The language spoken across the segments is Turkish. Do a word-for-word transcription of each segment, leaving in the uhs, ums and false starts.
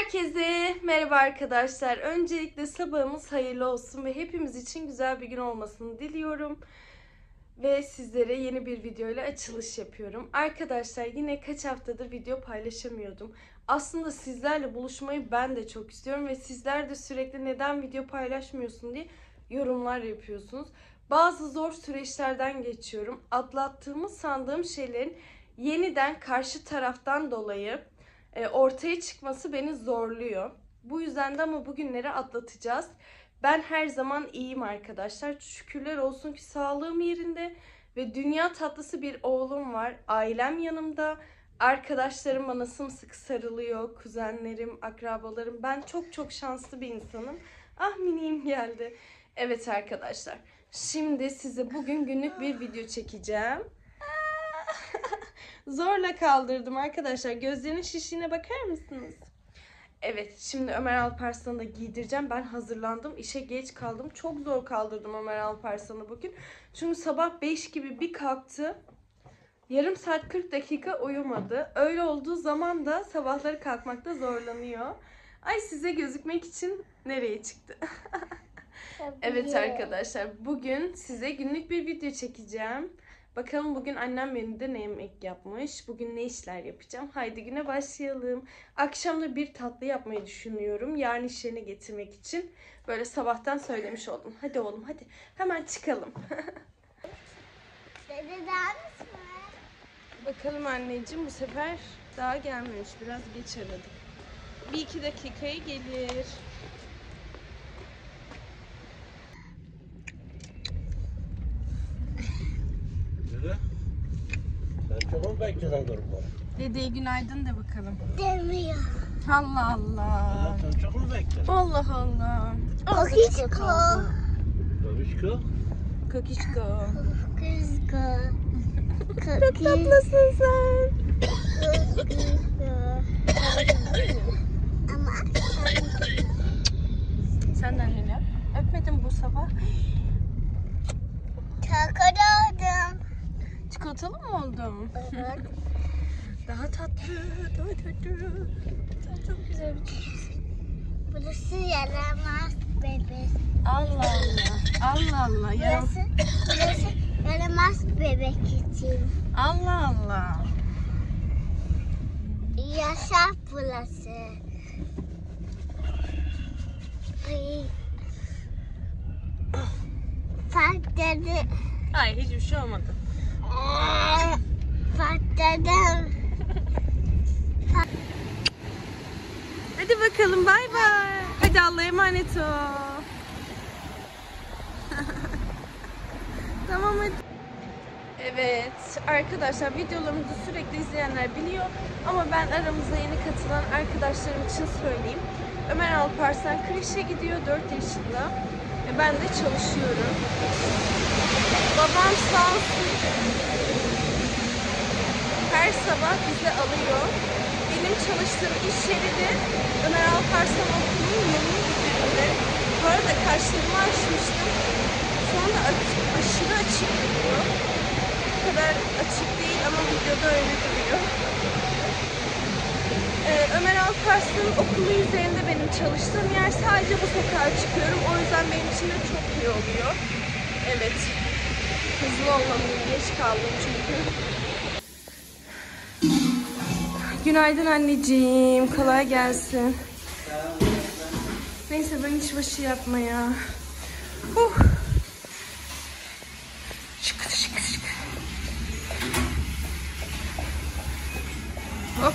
Herkese merhaba arkadaşlar. Öncelikle sabahımız hayırlı olsun ve hepimiz için güzel bir gün olmasını diliyorum. Ve sizlere yeni bir video ile açılış yapıyorum. Arkadaşlar yine kaç haftadır video paylaşamıyordum. Aslında sizlerle buluşmayı ben de çok istiyorum ve sizler de sürekli neden video paylaşmıyorsun diye yorumlar yapıyorsunuz. Bazı zor süreçlerden geçiyorum. Atlattığımı sandığım şeylerin yeniden karşı taraftan dolayı ortaya çıkması beni zorluyor. Bu yüzden de ama bugünleri atlatacağız. Ben her zaman iyiyim arkadaşlar. Şükürler olsun ki sağlığım yerinde ve dünya tatlısı bir oğlum var. Ailem yanımda. Arkadaşlarım bana sımsıkı sarılıyor. Kuzenlerim, akrabalarım. Ben çok çok şanslı bir insanım. Ah miniğim geldi. Evet arkadaşlar. Şimdi size bugün günlük bir video çekeceğim. Zorla kaldırdım arkadaşlar. Gözlerinin şişliğine bakar mısınız? Evet, şimdi Ömer Alparslan'ı da giydireceğim. Ben hazırlandım. İşe geç kaldım. Çok zor kaldırdım Ömer Alparslan'ı bugün. Çünkü sabah beş gibi bir kalktı. Yarım saat kırk dakika uyumadı. Öyle olduğu zaman da sabahları kalkmakta zorlanıyor. Ay size gözükmek için nereye çıktı? Evet arkadaşlar, bugün size günlük bir video çekeceğim. Bakalım bugün annem menüde ne yemek yapmış. Bugün ne işler yapacağım. Haydi güne başlayalım. Akşamda bir tatlı yapmayı düşünüyorum. Yarın iş yerine getirmek için. Böyle sabahtan söylemiş oldum. Hadi oğlum hadi. Hemen çıkalım. Dede daha mısın? Bakalım anneciğim, bu sefer daha gelmemiş. Biraz geç aradık. Bir iki dakikaya gelir. Dede, sen çok mu bekledin durup bana? Dedeye günaydın de bakalım. Demiyor. Allah Allah. Sen çok mu bekledin? Allah Allah. Kokişko. Babişko. Kokişko. Kızko. Çok tatlısın sen. Ama Sen de anneni öp. Öpmedim bu sabah. takıldım. Çikolatalı mı oldum? Evet. Daha tatlı, daha tatlı. Sen çok güzel bir çocuksun. Burası yaramaz bebek. Allah Allah. Allah Allah. Yaram... Burası, burası yaramaz bebek için. Allah Allah. Yaşar burası. Ay. Patladı. Ay hiçbir şey olmadı. Patladım. Hadi bakalım, bay bay. Hadi Allah'a emanet ol. Tamam hadi. Evet arkadaşlar, videolarımızı sürekli izleyenler biliyor ama ben aramıza yeni katılan arkadaşlarım için söyleyeyim. Ömer Alparslan kreşe gidiyor, dört yaşında. E ben de çalışıyorum. Babam sağ olsun her sabah bizi alıyor. Benim çalıştığım iş yeri de Ömer Alparslan Okulu'nun yolunun üzerinde. Bu arada kaşlarımı açmıştım. Şu anda aşırı açık duruyor. Bu kadar açık değil ama videoda öyle duruyor. Ee, Ömer Alparslan'ın okulu üzerinde benim çalıştığım yer. Sadece bu sokağa çıkıyorum. O yüzden benim için de çok iyi oluyor. Evet. Hızlı olmalıyım. Geç kaldım çünkü. Günaydın anneciğim. Kolay gelsin. Neyse ben işbaşı yapmaya. Huh. Şıkır şıkır şıkır. Hop.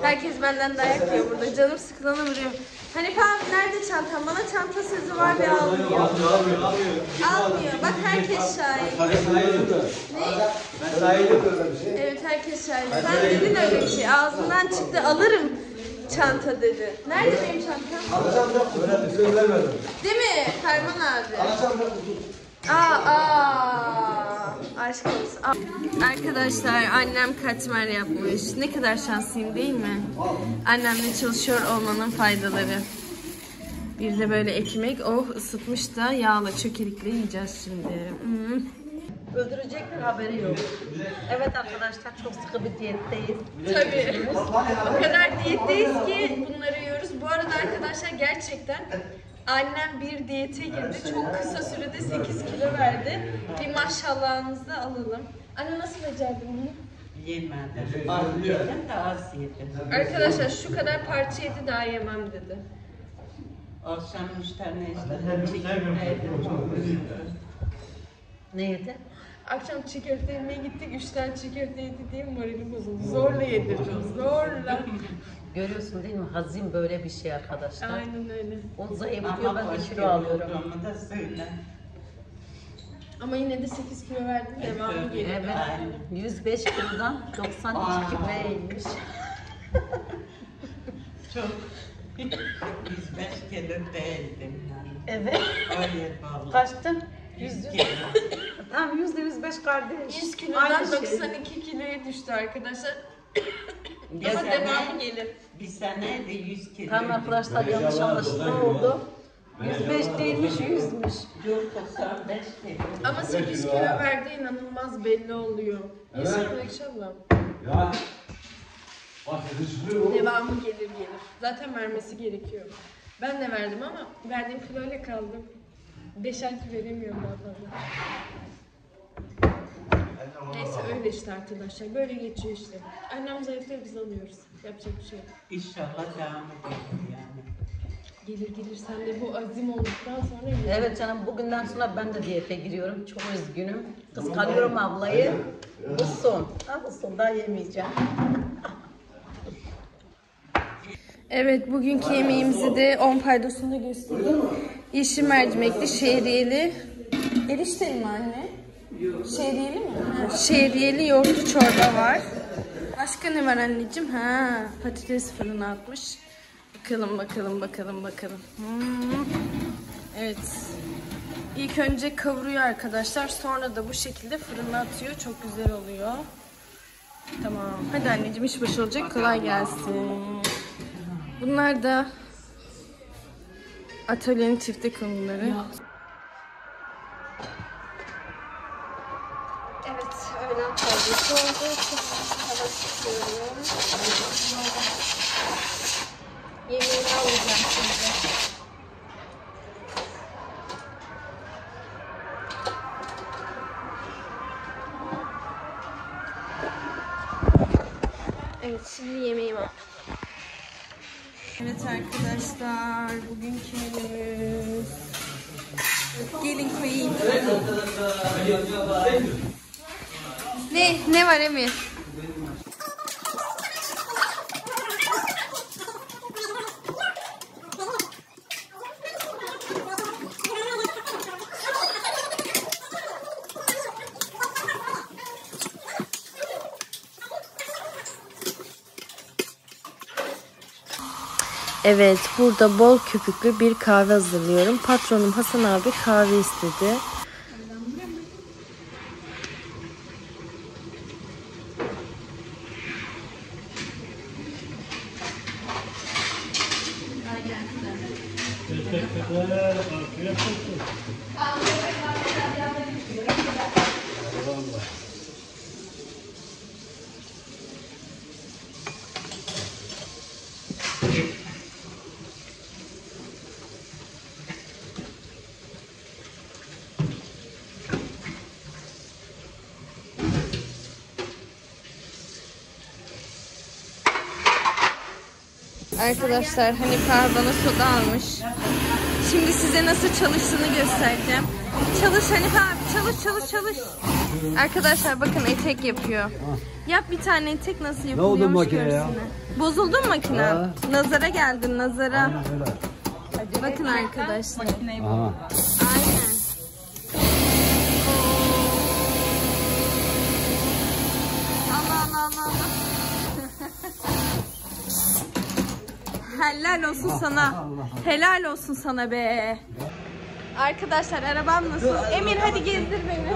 Herkes benden dayak yiyor burada. Canım sıkılana vuruyor. Hanife abi nerede çantam? Bana çanta sözü var ve almıyor. Almıyor. Bak herkes şahit. Ne? Evet herkes şahit. Sen dedin öyle bir şey. Ağzından çıktı. Alırım çanta dedi. Nerede benim çantam? Alacağım yok. Öyle söz vermedim. Değil mi Ferman abi? Alacağım yok. Aa, aa, aşk olsun. Aa. Arkadaşlar annem katmer yapmış. Ne kadar şanslıyım değil mi? Annemle çalışıyor olmanın faydaları. Bir de böyle ekmek, oh ısıtmış da yağla çökelikle yiyeceğiz şimdi. Hmm. Öldürecekler haberi yok. Evet arkadaşlar çok sıkı bir diyetteyiz. Tabii. O kadar diyetteyiz ki bunları yiyoruz. Bu arada arkadaşlar gerçekten annem bir diyete girdi. Çok kısa sürede sekiz kilo verdi. Bir maşallahınızı da alalım. Anne nasıl becerdin bunu? Yemedim. Az yedim de az yedim. Arkadaşlar şu kadar parça yedi daha yemem dedi. Akşam üç tane işte çekirdeğiydim. Ne yedi? Akşam çiğ köfte yemeye gittik. Üç tane çiğ köfte yedi diye moralim bozuldu. Zorla yedirdim. Zorla. Görüyorsun değil mi? Hazim böyle bir şey arkadaşlar. Aynen öyle. O zayıflıyor, ben de kilo alıyorum. da söyle. Ama yine de sekiz kilo verdim. Devamı geliyor. Evet. yüz beş kilodan doksan iki kiloya inmiş. Çok. yüz beş kilo değildim yani. Evet. Öyle vallahi. Kaçtın? yüz Yüz kilo. Tam yüzde yüz beş kardeş. yüz kilodan Aynı şey. doksan iki kiloya düştü arkadaşlar. Bir Ama sene, devamı gelir. bir sene de yüz kilo. Tamam arkadaşlar yanlış anlaşılma oldu. yüz beş değilmiş, yüzmüş. Yok doksan beş kilo. Ama sekiz kilo verdi inanılmaz belli oluyor. İnşallah inşallah. Ya. Bak düşürüyor. Devamı gelir gelir. Zaten vermesi gerekiyor. Ben de verdim ama verdiğim kiloyla kaldım. beş altı veremiyorum daha fazla. Neyse öyle işte arkadaşlar. Böyle geçiyor işte. Annem zayıflıyor biz alıyoruz. Yapacak bir şey yok. İnşallah devam ediyor yani. Gelir gelir sen de bu azim olduktan sonra gelir. Evet canım bugünden sonra ben de diyete giriyorum. Çok üzgünüm. Kıskanıyorum ablayı. Bu son. Ha, bu son daha yemeyeceğim. Evet bugünkü yemeğimizi de on paydosunda göstereyim. Yeşil mercimekli, şehriyeli. Erişteli mi anne? Şehriyeli mi? Ha, şehriyeli yoğurtlu çorba var. Başka ne var anneciğim? Ha, patates fırına atmış. Bakalım bakalım bakalım bakalım. Hmm. Evet. İlk önce kavuruyor arkadaşlar. Sonra da bu şekilde fırına atıyor. Çok güzel oluyor. Tamam. Hadi anneciğim iş başı olacak. Kolay gelsin. Bunlar da atölyenin çifte konuları. Evet, öğlen kahvesi oldu. Çok hava sıkıyorum. Yemeğini alacağım şimdi. Evet, şimdi yemeğimi aldım. Evet arkadaşlar, bugünkü menümüz. Gelin koyayım. Ne? Ne var Emir? Evet, burada bol köpüklü bir kahve hazırlıyorum. Patronum Hasan abi kahve istedi. Arkadaşlar Hanife abi bana soda almış. Şimdi size nasıl çalıştığını göstereceğim. Çalış Hanife abi, çalış çalış çalış. Arkadaşlar bakın etek yapıyor. Yap bir tane etek nasıl oldu yapılıyormuş makine ya? görsünler. Bozuldu mu makine? Ha. Nazara geldin nazara. Aynen öyle. Bakın arkadaşlar. Aha. Aynen. Allah Allah Allah Allah. Helal olsun sana. Helal olsun sana be. Arkadaşlar arabam nasıl? Emir hadi gezdir beni.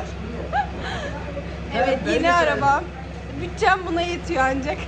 Evet yeni arabam. Bütçem buna yetiyor ancak.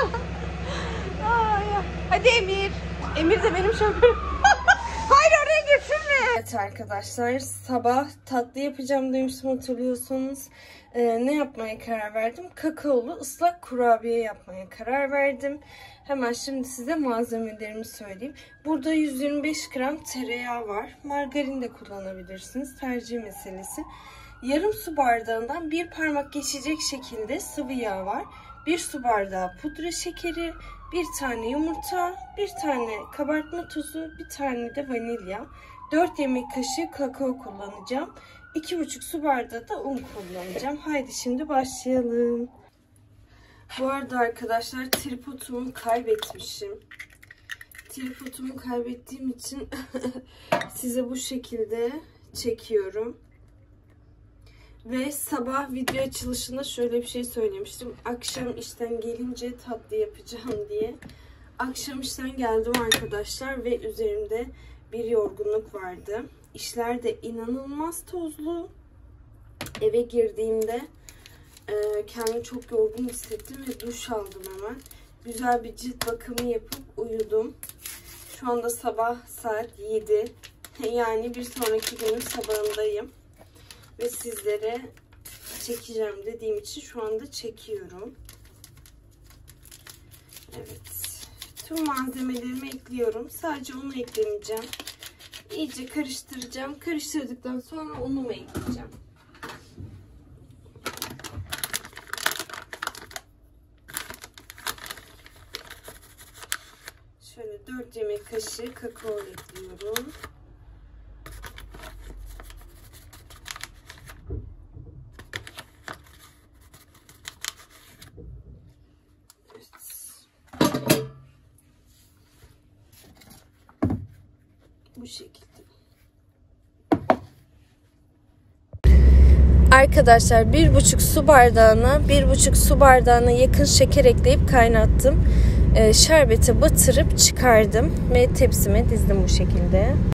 Ay, hadi Emir. Emir de benim şoförüm. Hayır oraya götürme. Evet arkadaşlar sabah tatlı yapacağım demiştim hatırlıyorsanız. Ee, ne yapmaya karar verdim? Kakaolu ıslak kurabiye yapmaya karar verdim. Hemen şimdi size malzemelerimi söyleyeyim. Burada yüz yirmi beş gram tereyağı var. Margarin de kullanabilirsiniz. Tercih meselesi. Yarım su bardağından bir parmak geçecek şekilde sıvı yağ var. Bir su bardağı pudra şekeri, bir tane yumurta, bir tane kabartma tozu, bir tane de vanilya. dört yemek kaşığı kakao kullanacağım. iki buçuk su bardağı da un kullanacağım. Haydi şimdi başlayalım. Bu arada arkadaşlar tripodumu kaybetmişim. Tripodumu kaybettiğim için size bu şekilde çekiyorum. Ve sabah video açılışında şöyle bir şey söylemiştim. Akşam işten gelince tatlı yapacağım diye. Akşam işten geldim arkadaşlar ve üzerimde bir yorgunluk vardı. İşler de inanılmaz tozlu. Eve girdiğimde e, kendimi çok yorgun hissettim ve duş aldım hemen. Güzel bir cilt bakımı yapıp uyudum. Şu anda sabah saat yedi. Yani bir sonraki günün sabahındayım. Ve sizlere çekeceğim dediğim için şu anda çekiyorum. Evet. Tüm malzemelerimi ekliyorum. Sadece unu eklemeyeceğim. İyice karıştıracağım. Karıştırdıktan sonra unumu ekleyeceğim. Şöyle dört yemek kaşığı kakao ekliyorum. Bu şekilde. Arkadaşlar bir buçuk su bardağına bir buçuk su bardağına yakın şeker ekleyip kaynattım. Ee, şerbete batırıp çıkardım ve tepsime dizdim bu şekilde.